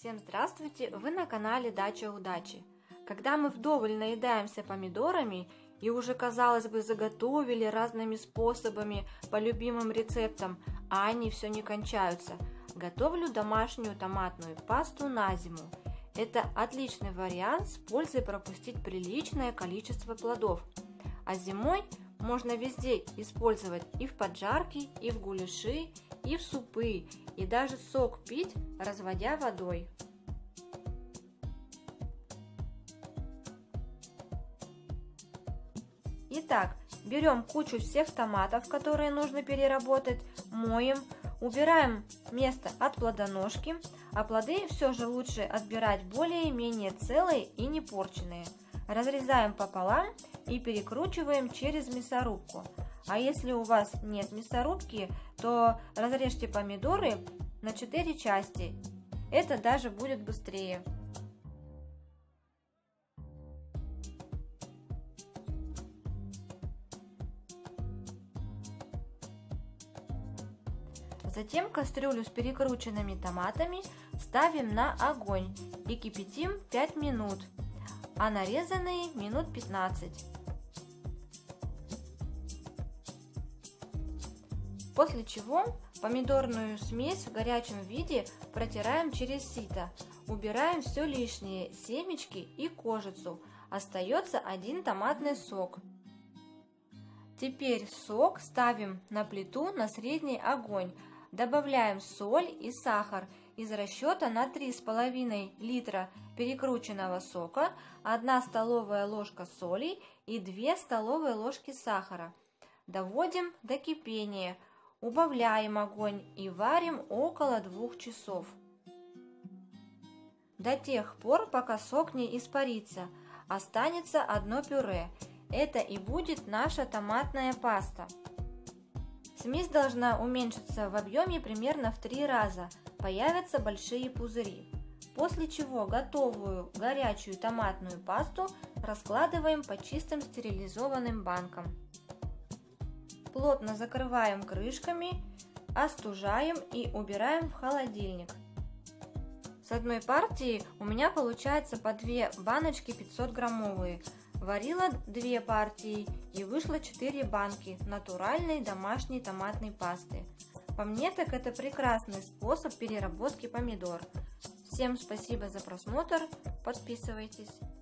Всем здравствуйте! Вы на канале Дача Удачи. Когда мы вдоволь наедаемся помидорами и уже, казалось бы, заготовили разными способами по любимым рецептам, а они все не кончаются, готовлю домашнюю томатную пасту на зиму. Это отличный вариант с пользой пропустить приличное количество плодов. А зимой можно везде использовать и в поджарки, и в гуляши, и в супы, и даже сок пить, разводя водой. Итак, берем кучу всех томатов, которые нужно переработать, моем, убираем место от плодоножки, а плоды все же лучше отбирать более-менее целые и не порченные. Разрезаем пополам и перекручиваем через мясорубку. А если у вас нет мясорубки, то разрежьте помидоры на 4 части. Это даже будет быстрее. Затем кастрюлю с перекрученными томатами ставим на огонь и кипятим 5 минут, а нарезанные минут 15. После чего помидорную смесь в горячем виде протираем через сито, убираем все лишнее, семечки и кожицу, остается один томатный сок. Теперь сок ставим на плиту на средний огонь, добавляем соль и сахар из расчета на 3,5 литра перекрученного сока, 1 столовая ложка соли и 2 столовые ложки сахара. Доводим до кипения. Убавляем огонь и варим около 2 часов. До тех пор, пока сок не испарится, останется одно пюре. Это и будет наша томатная паста. Смесь должна уменьшиться в объеме примерно в 3 раза, появятся большие пузыри. После чего готовую горячую томатную пасту раскладываем по чистым стерилизованным банкам. Плотно закрываем крышками, остужаем и убираем в холодильник. С одной партии у меня получается по 2 баночки 500-граммовые. Варила 2 партии и вышло 4 банки натуральной домашней томатной пасты. По мне, так это прекрасный способ переработки помидор. Всем спасибо за просмотр, подписывайтесь.